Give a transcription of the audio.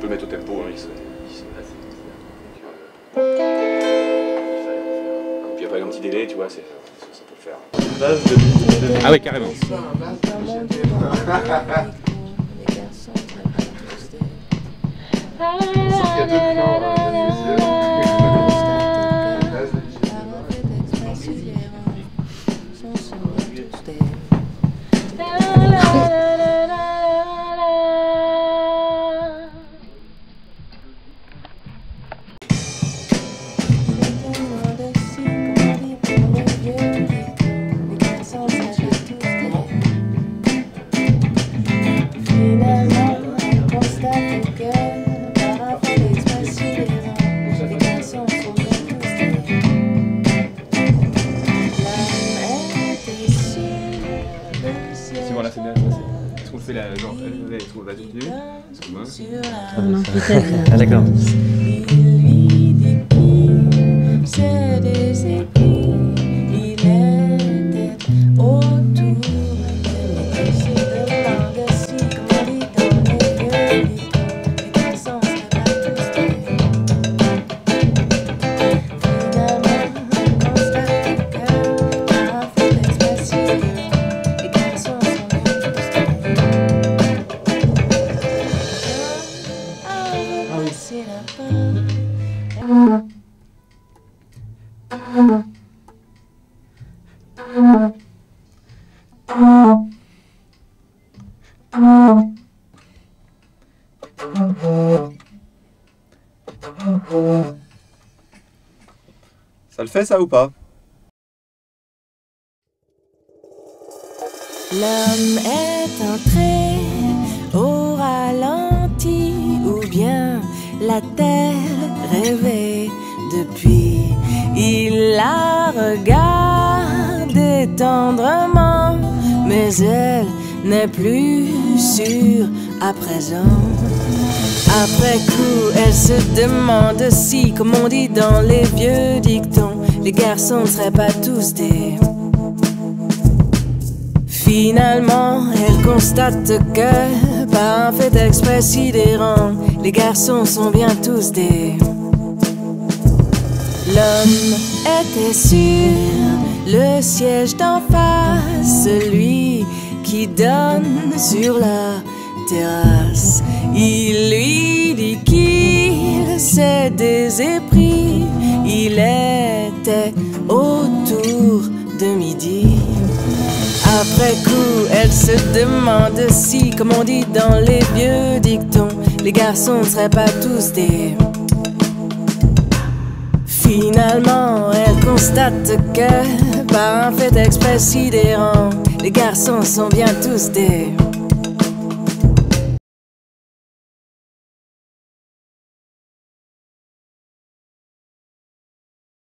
le mettre au tempo, hein, puis après un petit délai, tu vois, ça peut le faire. Ah ouais, carrément. Voilà, c'est bien. Est-ce qu'on fait la genre est-ce qu'on va continuer? Ah non, ah d'accord. Ça le fait ça ou pas? L'homme est entré au ralenti, ou bien l'a-t-elle rêvé depuis? Il la regarde tendrement, mais elle n'est plus sûre à présent. Après coup, elle se demande si, comme on dit dans les vieux dictons, les garçons ne seraient pas tous des... Finalement, elle constate que, par un fait exprès sidérant, les garçons sont bien tous des... L'homme était sur le siège d'en face, celui qui donne sur la terrasse. Il lui dit qu'il s'est désépris, il était autour de midi. Après coup, elle se demande si, comme on dit dans les vieux dictons, les garçons ne seraient pas tous des... Finalement, elle constate que, par un fait exprès sidérant, les garçons sont bien tous des...